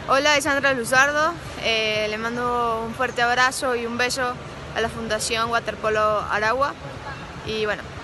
Hola, es Sandra Luzardo. Le mando un fuerte abrazo y un beso a la Fundación Waterpolo Aragua. Y bueno,